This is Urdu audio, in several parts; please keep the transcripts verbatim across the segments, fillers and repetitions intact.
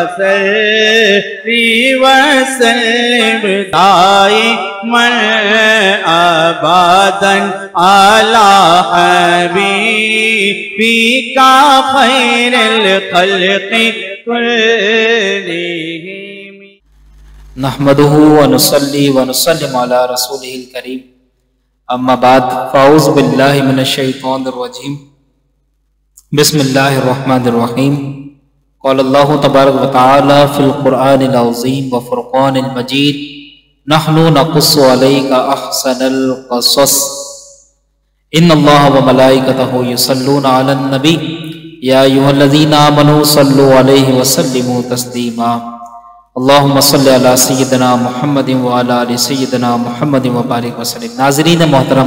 صلی وسلم دائما ابدا علی حبیبک خیر الخلق كلهم نحمده ونصلي ونسلم على رسوله الكريم اما بعد فاعوذ بالله من الشيطان الرجيم بسم الله الرحمن الرحيم قال الله تبارك وتعالى في القرآن العظيم وفرقان المجيد نحن نقص عليك احسن القصص ان الله وملائكته يصلون على النبي يا ايها الذين امنوا صلوا عليه وسلموا تسليما اللهم صل على سيدنا محمد وعلى ال سيدنا محمد وبارك وسلم۔ ناظرین محترم،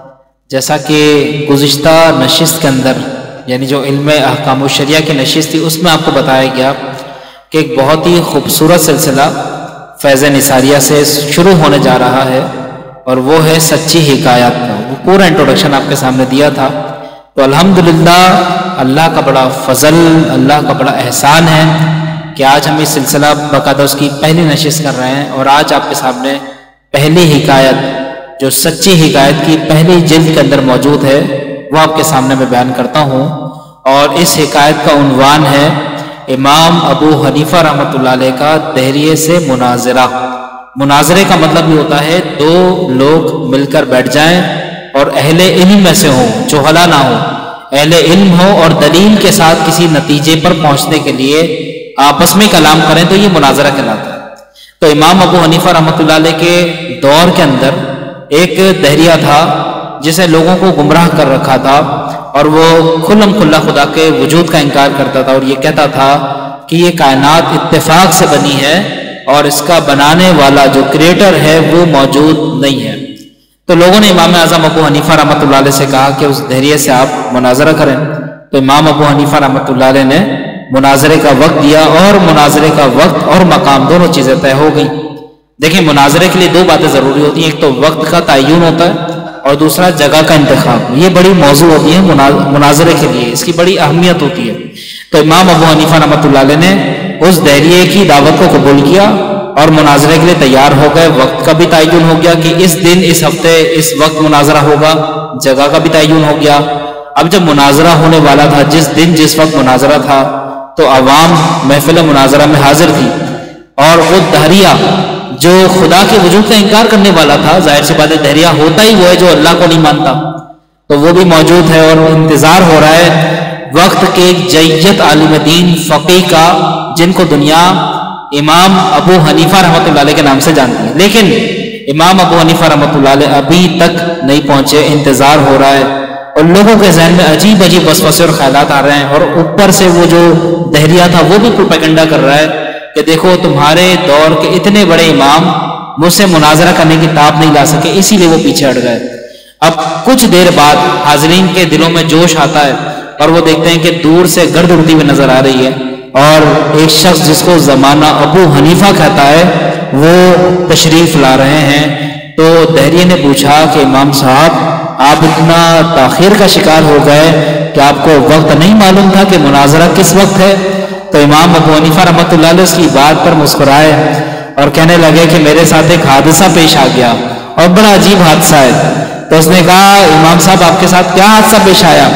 جیسا کہ گزشتہ نشست کے اندر یعنی جو علم احکام الشریعہ کی نشست تھی اس میں آپ کو بتایا گیا کہ ایک بہت ہی خوبصورت سلسلہ فیض نثاریہ سے شروع ہونے جا رہا ہے اور وہ ہے سچی حکایات کا۔ وہ پورا انٹروڈکشن آپ کے سامنے دیا تھا، تو الحمدللہ اللہ کا بڑا فضل، اللہ کا بڑا احسان ہے کہ آج ہم اس سلسلہ باقاعدہ اس کی پہلی نشست کر رہے ہیں، اور آج آپ کے سامنے پہلی حکایت جو سچی حکایت کی پہلی جلد کے اندر موجود ہے وہ آپ کے سامنے میں بیان کرتا ہوں، اور اس حکایت کا عنوان ہے امام ابو حنیفہ رحمۃ اللہ علیہ کا دہریے سے مناظرہ۔ مناظرے کا مطلب یہ ہوتا ہے دو لوگ مل کر بیٹھ جائیں اور اہل علم میں سے ہوں، جہلا نہ ہوں، اہل علم ہو اور دلیل کے ساتھ کسی نتیجے پر پہنچنے کے لیے آپس میں کلام کریں تو یہ مناظرہ کہلاتا ہے۔ تو امام ابو حنیفہ رحمۃ اللہ علیہ کے دور کے اندر ایک دہریہ تھا جسے لوگوں کو گمراہ کر رکھا تھا، اور وہ کھلم کھلا خدا کے وجود کا انکار کرتا تھا اور یہ کہتا تھا کہ یہ کائنات اتفاق سے بنی ہے اور اس کا بنانے والا جو کریٹر ہے وہ موجود نہیں ہے۔ تو لوگوں نے امام اعظم ابو حنیفہ رحمۃ اللہ علیہ سے کہا کہ اس دہریے سے آپ مناظرہ کریں، تو امام ابو حنیفہ رحمۃ اللہ علیہ نے مناظرے کا وقت دیا، اور مناظرے کا وقت اور مقام دونوں چیزیں طے ہو گئیں۔ دیکھیں، مناظرے کے لیے دو باتیں ضروری ہوتی ہیں، ایک تو وقت کا تعین ہوتا ہے اور دوسرا جگہ کا انتخاب۔ یہ بڑی موضوع ہوتی ہے مناظرے کے لیے، اس کی بڑی اہمیت ہوتی ہے۔ تو امام ابو حنیفہ رحمۃ اللہ علیہ نے اس دہریے کی دعوت کو قبول کیا اور مناظرے کے لیے تیار ہو گئے۔ وقت کا بھی تعین ہو گیا کہ اس دن، اس ہفتے، اس وقت مناظرہ ہوگا، جگہ کا بھی تعین ہو گیا۔ اب جب مناظرہ ہونے والا تھا، جس دن جس وقت مناظرہ تھا، تو عوام محفل مناظرہ میں حاضر تھی، اور وہ دہریہ جو خدا کے وجود کا انکار کرنے والا تھا، ظاہر سی بات ہے دہریہ ہوتا ہی وہ ہے جو اللہ کو نہیں مانتا، تو وہ بھی موجود ہے، اور انتظار ہو رہا ہے وقت کے ایک جیت عالم دین فقیہ کا، جن کو دنیا امام ابو حنیفہ رحمۃ اللہ علیہ کے نام سے جانتی ہے۔ لیکن امام ابو حنیفہ رحمۃ اللہ علیہ ابھی تک نہیں پہنچے، انتظار ہو رہا ہے، اور لوگوں کے ذہن میں عجیب عجیب وسوسے اور خیالات آ رہے ہیں، اور اوپر سے وہ جو دہریہ تھا وہ بھی پروپیگنڈا کر رہا ہے کہ دیکھو تمہارے دور کے اتنے بڑے امام مجھ سے مناظرہ کرنے کی تاب نہیں لا سکے، اسی لیے وہ پیچھے ہٹ گئے۔ اب کچھ دیر بعد حاضرین کے دلوں میں جوش آتا ہے، اور وہ دیکھتے ہیں کہ دور سے گرد اڑتی ہوئی نظر آ رہی ہے، اور ایک شخص جس کو زمانہ ابو حنیفہ کہتا ہے وہ تشریف لا رہے ہیں۔ تو دہریے نے پوچھا کہ امام صاحب، آپ اتنا تاخیر کا شکار ہو گئے کہ آپ کو وقت نہیں معلوم تھا کہ مناظرہ کس وقت ہے؟ تو امام ابو حنیفہ رحمۃ اللہ علیہ اس کی بات پر مسکرائے اور کہنے لگے کہ میرے ساتھ ایک حادثہ پیش آ گیا، اور بڑا عجیب حادثہ ہے۔ تو اس نے کہا امام صاحب آپ کے ساتھ کیا حادثہ پیش آیا؟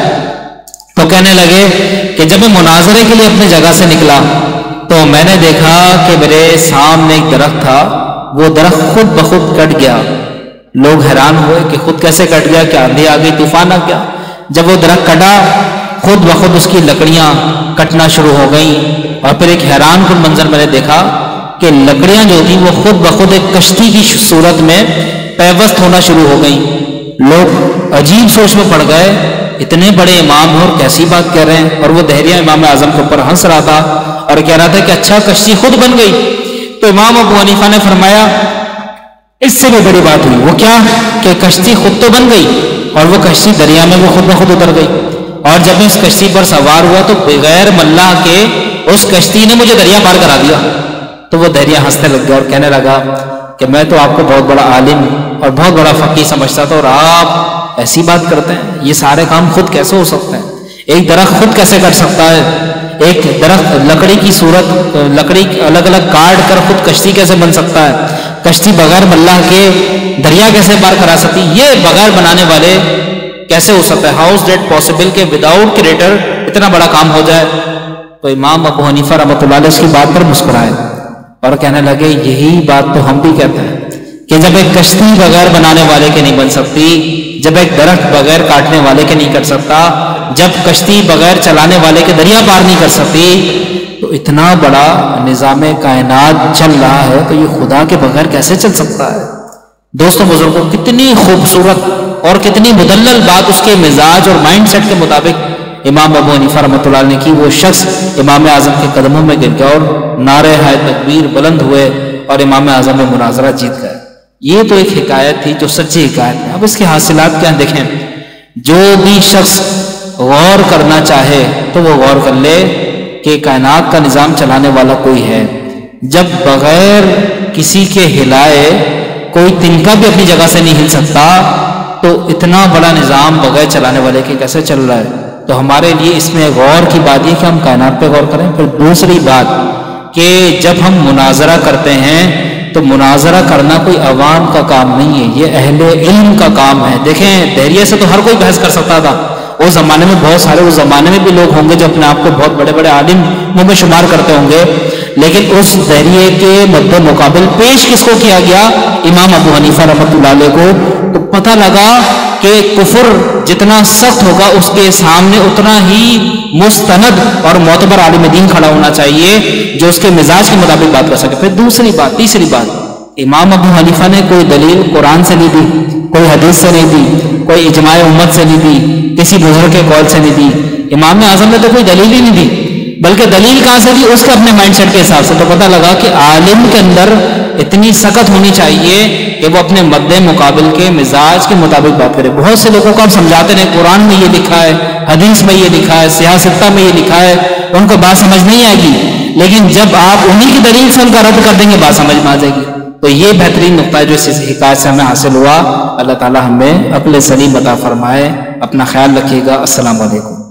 تو کہنے لگے کہ جب میں مناظرے کے لیے اپنی جگہ سے نکلا تو میں نے دیکھا کہ میرے سامنے ایک درخت تھا، وہ درخت خود بخود کٹ گیا۔ لوگ حیران ہوئے کہ خود کیسے کٹ گیا، کیا آندھی آ گئی، طوفان آ گیا؟ جب وہ درخت کٹا خود بخود اس کی لکڑیاں کٹنا شروع ہو گئیں، اور پھر ایک حیران کن منظر میں نے دیکھا کہ لکڑیاں جو تھیں وہ خود بخود ایک کشتی کی صورت میں پیوست ہونا شروع ہو گئیں۔ لوگ عجیب سوچ میں پڑ گئے، اتنے بڑے امام ہو اور کیسی بات کہہ رہے ہیں؟ اور وہ دہریہ امام اعظم کے اوپر ہنس رہا تھا اور کہہ رہا تھا کہ اچھا کشتی خود بن گئی۔ تو امام ابو حنیفہ نے فرمایا اس سے بھی بڑی بات ہوئی، وہ کیا کہ کشتی خود تو بن گئی، اور وہ کشتی دریا میں وہ خود بخود اتر گئی، اور جب میں اس کشتی پر سوار ہوا تو بغیر ملا کے اس کشتی نے مجھے دریا پار کرا دیا۔ تو وہ دہریہ ہنسنے لگ گیا اور کہنے لگا کہ میں تو آپ کو بہت بڑا عالم اور بہت بڑا فقیہ سمجھتا تھا، اور آپ ایسی بات کرتے ہیں، یہ سارے کام خود کیسے ہو سکتے ہیں؟ ایک درخت خود کیسے کر سکتا ہے؟ ایک درخت لکڑی کی صورت لکڑی الگ الگ کاٹ کر خود کشتی کیسے بن سکتا ہے؟ کشتی بغیر ملاح کے دریا کیسے پار کرا سکتی؟ یہ بغیر بنانے والے کیسے ہو سکتا ہے؟ ہاؤ از دیٹ پاسبل کہ وداؤٹ کریٹر اتنا بڑا کام ہو جائے؟ تو امام ابو حنیفہ رحمۃ اللہ علیہ اس کی بات پر مسکرائے اور کہنے لگے یہی بات تو ہم بھی کہتے ہیں کہ جب ایک کشتی بغیر بنانے والے کے نہیں بن سکتی، جب ایک درخت بغیر کاٹنے والے کے نہیں کر سکتا، جب کشتی بغیر چلانے والے کے دریا پار نہیں کر سکتی، تو اتنا بڑا نظام کائنات چل رہا ہے تو یہ خدا کے بغیر کیسے چل سکتا ہے؟ دوستوں بزرگوں، کتنی خوبصورت اور کتنی مدلل بات اس کے مزاج اور مائنڈ سیٹ کے مطابق امام ابو حنیفہ رحمۃ اللہ علیہ نے کی۔ وہ شخص امام اعظم کے قدموں میں گر گیا اور نعرے ہائے تکبیر بلند ہوئے اور امام اعظم میں مناظرہ جیت گئے۔ یہ تو ایک حکایت تھی جو سچی حکایت ہے۔ اب اس کے حاصلات کیا ہیں دیکھیں۔ جو بھی شخص غور کرنا چاہے تو وہ غور کر لے کہ کائنات کا نظام چلانے والا کوئی ہے۔ جب بغیر کسی کے ہلائے کوئی تنکا بھی اپنی جگہ سے نہیں ہل سکتا تو اتنا بڑا نظام بغیر چلانے والے کے کیسے چل رہا ہے؟ تو ہمارے لیے اس میں غور کی بات یہ کہ ہم کائنات پہ غور کریں۔ پھر دوسری بات کہ جب ہم مناظرہ کرتے ہیں تو مناظرہ کرنا کوئی عوام کا کام نہیں ہے، یہ اہل علم کا کام ہے۔ دیکھیں دہریے سے تو ہر کوئی بحث کر سکتا تھا، اس زمانے میں بہت سارے اس زمانے میں بھی لوگ ہوں گے جو اپنے آپ کو بہت بڑے بڑے عالم میں شمار کرتے ہوں گے، لیکن اس دہریے کے مد مقابل پیش کس کو کیا گیا؟ امام ابو حنیفہ رحمۃ اللہ علیہ کو۔ تو پتہ لگا کہ کفر جتنا سخت ہوگا اس کے سامنے اتنا ہی مستند اور معتبر عالم دین کھڑا ہونا چاہیے جو اس کے مزاج کے مطابق بات کر سکے۔ پھر دوسری بات تیسری بات، امام ابو حنیفہ نے کوئی دلیل قرآن سے نہیں دی، کوئی حدیث سے نہیں دی، کوئی اجماع امت سے نہیں دی، کسی بزرگ کے قول سے نہیں دی۔ امام اعظم نے تو کوئی دلیل ہی نہیں دی، بلکہ دلیل کہاں سے دی؟ اس کے اپنے مائنڈ سیٹ کے حساب سے۔ تو پتہ لگا کہ عالم کے اندر اتنی سخت ہونی چاہیے کہ وہ اپنے مد مقابل کے مزاج کے مطابق بات کرے۔ بہت سے لوگوں کو آپ سمجھاتے ہیں قرآن میں یہ لکھا ہے، حدیث میں یہ لکھا ہے، سیاستہ میں یہ لکھا ہے، ان کو بات سمجھ نہیں آئے گی، لیکن جب آپ انہی کی دلیل سے ان کا رد کر دیں گے بات سمجھ میں آ جائے گی۔ تو یہ بہترین نقطہ ہے جو اس حکایت سے ہمیں حاصل ہوا۔ اللہ تعالی ہمیں عقل سلیم عطا فرمائے۔ اپنا خیال رکھیے گا۔ السلام علیکم۔